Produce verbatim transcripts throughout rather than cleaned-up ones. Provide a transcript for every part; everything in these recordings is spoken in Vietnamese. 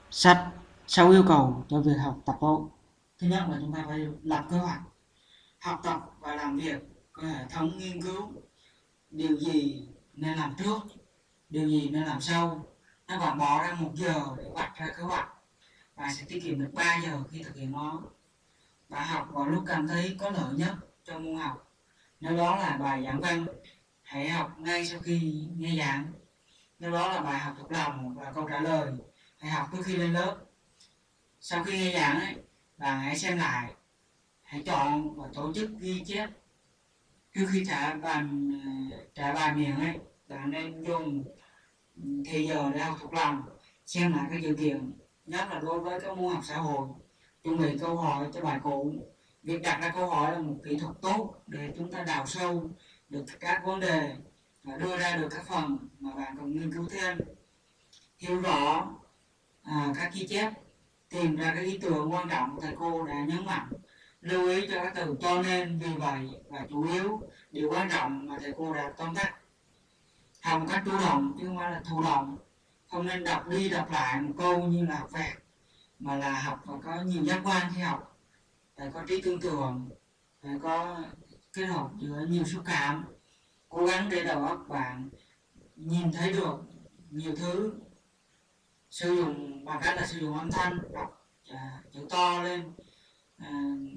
Sách sáu yêu cầu cho việc học tập tốt. Thứ nhất là chúng ta phải lập kế hoạch học tập và làm việc, có hệ thống nghiên cứu điều gì nên làm trước, điều gì nên làm sau. Các bạn bỏ ra một giờ để vạch ra kế hoạch, bạn sẽ tiết kiệm được ba giờ khi thực hiện nó. Bạn học vào lúc cảm thấy có lợi nhất cho môn học. Nếu đó là bài giảng văn, hãy học ngay sau khi nghe giảng. Nếu đó là bài học thuộc lòng và câu trả lời, hãy học trước khi lên lớp. Sau khi nghe giảng ấy, bạn hãy xem lại, hãy chọn và tổ chức ghi chép. Trước khi trả bài trả bài miệng ấy, bạn nên dùng thì giờ để học thuộc lòng, xem lại các dữ kiện, nhất là đối với các môn học xã hội, chuẩn bị câu hỏi cho bài cũ. Việc đặt ra câu hỏi là một kỹ thuật tốt để chúng ta đào sâu được các vấn đề và đưa ra được các phần mà bạn cần nghiên cứu thêm. Hiểu rõ à, các ghi chép, tìm ra các ý tưởng quan trọng thầy cô đã nhấn mạnh, lưu ý cho các từ cho nên, vì vậy và chủ yếu, điều quan trọng mà thầy cô đã tóm tắt. Học một cách chủ động chứ không phải là thụ động, không nên đọc đi đọc lại một câu như là học vẹt, mà là học và có nhiều giác quan khi học, phải có trí tưởng tượng, phải có kết hợp giữa nhiều xúc cảm, cố gắng để đầu óc bạn nhìn thấy được nhiều thứ. Sử dụng bằng cách là sử dụng âm thanh, đọc à, chữ to lên, à,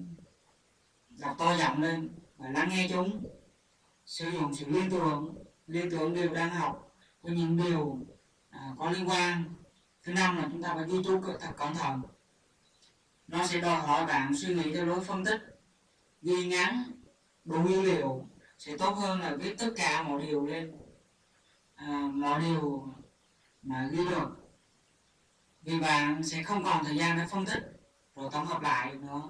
đọc to giọng lên và lắng nghe chúng. Sử dụng sự liên tưởng, liên tưởng điều đang học với những điều à, có liên quan. Thứ năm là chúng ta phải ghi chú thật cẩn thận. Nó sẽ đòi hỏi bạn suy nghĩ theo lối phân tích, ghi ngắn đủ dữ liệu sẽ tốt hơn là viết tất cả mọi điều lên, à, mọi điều mà ghi được, vì bạn sẽ không còn thời gian để phân tích rồi tổng hợp lại nữa.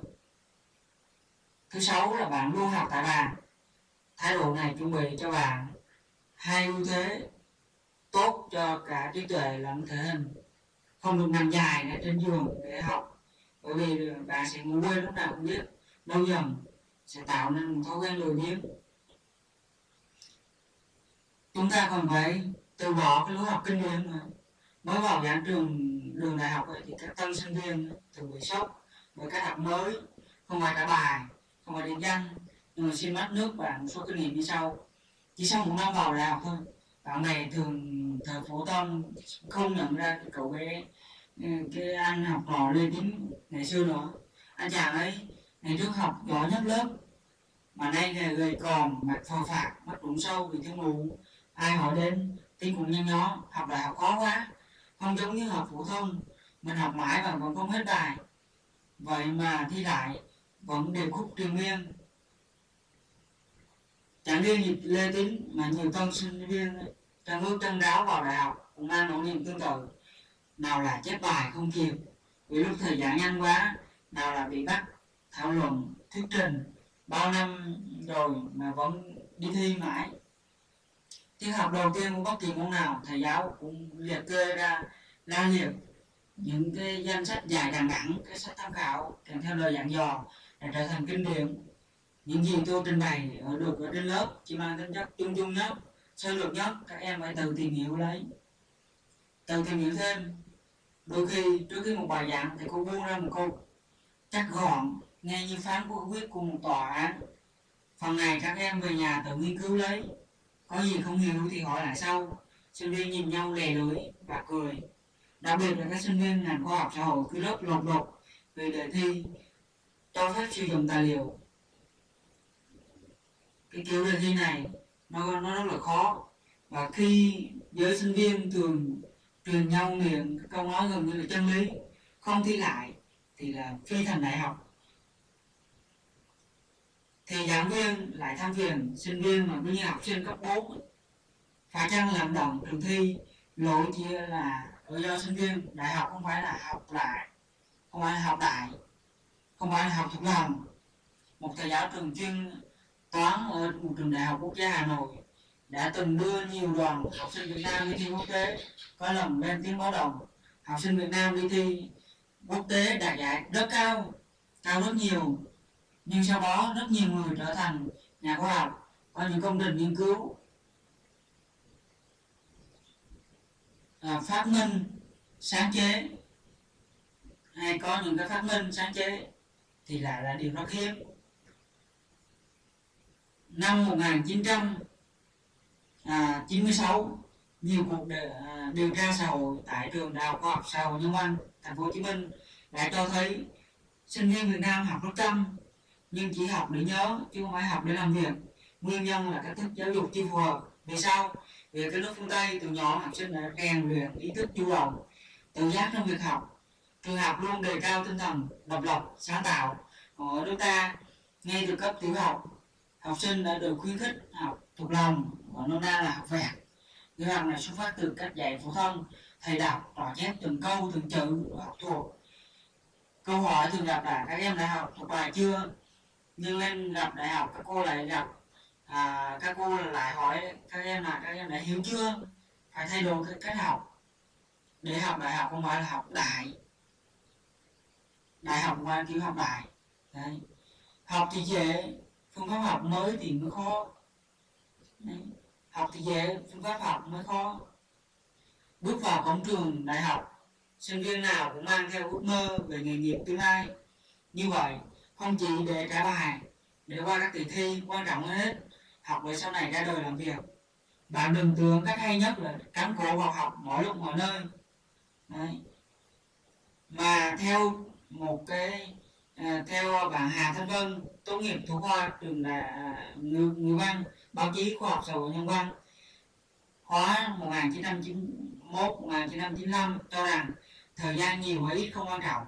Thứ sáu là bạn luôn học tại bàn. Thái độ này chuẩn bị cho bạn hai ưu thế tốt cho cả trí tuệ lẫn thể hình. Không được nằm dài ở trên giường để học, bởi vì bạn sẽ ngủ quên lúc nào không biết, lâu dần sẽ tạo nên một thói quen lười biếng. Chúng ta còn phải từ bỏ cái lối học kinh điển nữa. Mới vào giảng trường đường đại học ấy, thì các tân sinh viên thường bị sốc bởi cách học mới, không phải trả bài, không phải định danh, nhưng mà xin mách nước bạn một số kinh nghiệm như sau. Chỉ sau một năm vào đại học thôi, bạn bè thường thời phổ thông không nhận ra cái cậu bé, cái anh học trò Lê Tín ngày xưa nữa. Anh chàng ấy ngày trước học giỏi nhất lớp, mà nay gầy gầy còm, mặt phờ phạc, mắt trũng sâu vì thiếu ngủ. Ai hỏi đến tiếng cũng nhăn nhó, học đại học khó quá, không giống như học phổ thông, mình học mãi và vẫn không hết bài. Vậy mà thi lại vẫn đều khúc triền miên. Chẳng riêng gì Lê Tín mà nhiều tân sinh viên trong bước chân ráo vào đại học cũng mang nỗi niềm tương tự. Nào là chép bài không kịp vì lúc thời gian nhanh quá, nào là bị bắt thảo luận, thuyết trình bao năm rồi mà vẫn đi thi mãi. Tiết học đầu tiên của bất kỳ môn nào, thầy giáo cũng liệt kê ra la liệt những cái danh sách dài đằng đẵng, cái sách tham khảo kèm theo lời dặn dò để trở thành kinh điển. Những gì tôi trình bày ở được ở trên lớp chỉ mang tính chất chung chung nhất, sơ lược nhất, các em phải tự tìm hiểu lấy, tự tìm hiểu thêm. Đôi khi trước khi một bài giảng thì cô buông ra một câu chắc gọn, nghe như phán quyết của một tòa án. Phần này các em về nhà tự nghiên cứu lấy, có gì không hiểu thì hỏi lại sau. Sinh viên nhìn nhau lè lưỡi và cười. Đặc biệt là các sinh viên ngành khoa học xã hội cứ rất lột đột vì đề thi cho phép sử dụng tài liệu. Cái kiểu đề thi này nó, nó rất là khó, và khi giới sinh viên thường truyền nhau miệng câu nói gần như là chân lý, không thi lại thì là phi thành đại học, thì giảng viên lại than phiền sinh viên mà như học sinh cấp bốn phải chăng làm động trường thi. Lỗi chỉ là do sinh viên. Đại học không phải là học lại, không phải là học đại, không phải là học thuộc lòng. Một thầy giáo trường chuyên toán ở một trường đại học quốc gia Hà Nội đã từng đưa nhiều đoàn học sinh Việt Nam đi thi quốc tế, có lần lên tiếng báo động học sinh Việt Nam đi thi quốc tế đạt giải rất cao, cao rất nhiều, nhưng sau đó rất nhiều người trở thành nhà khoa học, có những công trình nghiên cứu, à, phát minh, sáng chế. hay có những cái phát minh sáng chế thì lại là điều rất hiếm. Năm một nghìn chín trăm chín mươi sáu, nhiều cuộc điều tra xã hội tại trường Đại học Khoa học Xã hội Nhân văn Thành phố Hồ Chí Minh đã cho thấy sinh viên Việt Nam học rất chăm nhưng chỉ học để nhớ chứ không phải học để làm việc. Nguyên nhân là cách thức giáo dục chưa phù hợp. Vì sao? Vì cái nước phương Tây từ nhỏ học sinh đã rèn luyện ý thức chủ động, tự giác trong việc học. Trường học luôn đề cao tinh thần độc lập, sáng tạo. Còn ở nước ta, ngay từ cấp tiểu học, học sinh đã được khuyến khích học thuộc lòng, và nôm na là học vẹt. Kế hoạch này xuất phát từ cách dạy phổ thông, thầy đọc, trò chép từng câu, từng chữ, học thuộc. Câu hỏi thường gặp là các em đã học thuộc bài chưa? Nhưng lên gặp đại học, các cô lại gặp à, các cô lại hỏi các em là các em đã hiểu chưa? Phải thay đổi cái cách học. Để học đại học không phải là học đại. Đại học không phải kiểu học đại. Đấy. Học thì dễ, phương pháp học mới thì mới khó. Đấy. Học thì dễ, phương pháp học mới khó. Bước vào cổng trường đại học, sinh viên nào cũng mang theo ước mơ về nghề nghiệp tương lai. Như vậy, không chỉ để trả bài, để qua các kỳ thi, quan trọng hơn hết, học để sau này ra đời làm việc. Bạn đừng tưởng cách hay nhất là cắm cổ vào học mọi lúc mọi nơi. Đấy. Mà theo một cái à, theo bạn Hà Thanh Vân, tốt nghiệp thủ khoa trường đại à, ngữ, ngữ văn, báo chí, khoa học xã hội nhân văn, khóa một nghìn chín trăm chín mươi mốt đến một nghìn chín trăm chín mươi lăm, cho rằng thời gian nhiều hay ít không quan trọng,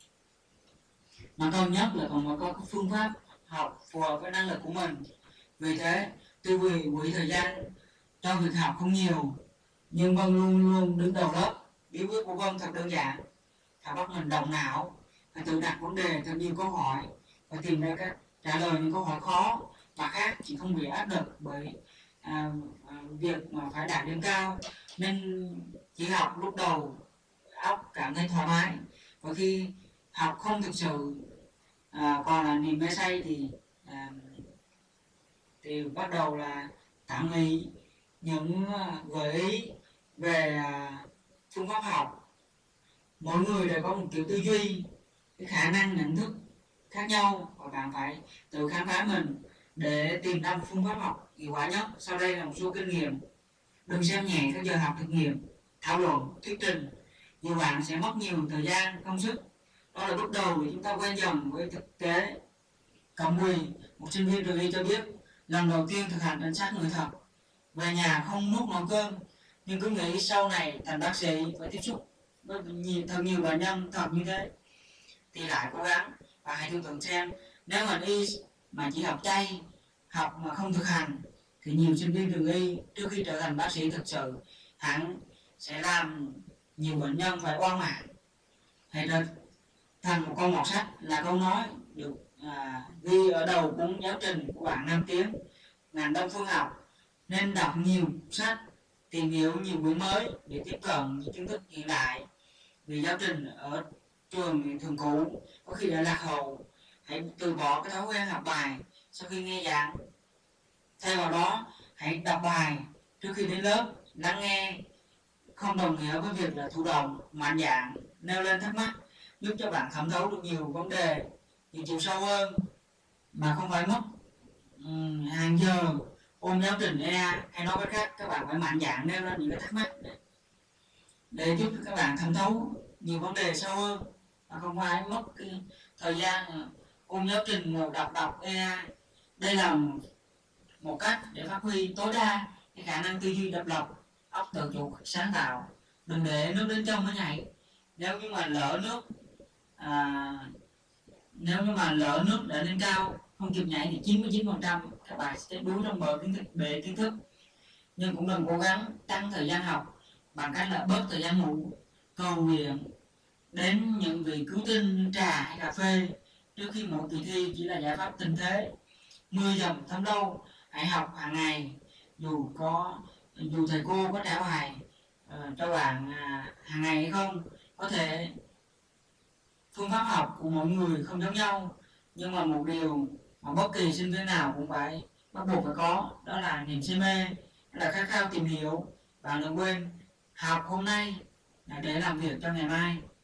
mà cần nhất là còn phải có cái phương pháp học phù hợp với năng lực của mình. Vì thế, tuy vì quỹ thời gian cho việc học không nhiều, nhưng Vân luôn luôn đứng đầu lớp. Bí quyết của Vân thật đơn giản, phải bắt mình động não, phải tự đặt vấn đề thật nhiều câu hỏi, phải tìm ra cách trả lời những câu hỏi khó. Mà khác chỉ không bị áp lực bởi à, à, việc mà phải đạt điểm cao, nên chỉ học lúc đầu óc cảm thấy thoải mái, và khi học không thực sự à, còn là niềm mê say thì à, thì bắt đầu là tạm nghỉ những gợi ý về à, phương pháp học. Mỗi người đều có một kiểu tư duy, cái khả năng nhận thức khác nhau, và bạn phải tự khám phá mình để tìm ra một phương pháp học hiệu quả nhất. Sau đây là một số kinh nghiệm. Đừng xem nhẹ các giờ học thực nghiệm, thảo luận, thuyết trình. Nhiều bạn sẽ mất nhiều thời gian, công sức. Đó là bước đầu để chúng ta quen dần với thực tế. Cẩm Quỳ, một sinh viên trường y cho biết, lần đầu tiên thực hành trinh sát người thật, về nhà không nuốt nổi cơm, nhưng cứ nghĩ sau này thành bác sĩ phải tiếp xúc với nhiều, thật nhiều bệnh nhân thật như thế. Thì lại cố gắng, và hãy tưởng tượng xem, nếu ngành y mà chỉ học chay, học mà không thực hành, thì nhiều sinh viên trường y trước khi trở thành bác sĩ thực sự hẳn sẽ làm nhiều bệnh nhân phải oan mạng. Hãy trở thành một con mọt sách là câu nói được à, ghi ở đầu cuốn giáo trình của bạn Nam Tiến, ngành đông phương học. Nên đọc nhiều sách, tìm hiểu nhiều quyển mới để tiếp cận những kiến thức hiện đại. Vì giáo trình ở trường thường cũ có khi đã lạc hậu. Hãy từ bỏ cái thói quen học bài sau khi nghe giảng. Thay vào đó, hãy đọc bài trước khi đến lớp. Lắng nghe không đồng nghĩa với việc là thụ động, mạnh dạn nêu lên thắc mắc, giúp cho bạn thẩm thấu được nhiều vấn đề, nhiều chiều sâu hơn, mà không phải mất um, hàng giờ ôn giáo trình e a. Hay nói cách khác, các bạn phải mạnh dạn nêu lên những cái thắc mắc để, để giúp các bạn thẩm thấu nhiều vấn đề sâu hơn, mà không phải mất cái thời gian ôn giáo trình ngồi đọc đọc e a. Đây là một cách để phát huy tối đa cái khả năng tư duy độc lập, óc tự chủ sáng tạo. Đừng để nước đến trong mới nhảy. Nếu như mà lỡ nước à, nếu như mà lỡ nước đã lên cao không kịp nhảy thì chín mươi chín phần trăm các bạn sẽ đuối trong bờ kiến thức, bể kiến thức. Nhưng cũng đừng cố gắng tăng thời gian học bằng cách là bớt thời gian ngủ, cầu nguyện, đến những vị cứu tinh như trà hay cà phê trước khi mỗi kỳ thi chỉ là giải pháp tình thế. Mưa dầm thấm lâu, hãy học hàng ngày, dù có dù thầy cô có trả bài uh, cho bạn uh, hàng ngày hay không. Có thể phương pháp học của mỗi người không giống nhau, nhưng mà một điều mà bất kỳ sinh viên nào cũng phải bắt buộc phải có, đó là niềm say mê, là khát khao tìm hiểu. Bạn đừng quên, học hôm nay là để làm việc cho ngày mai.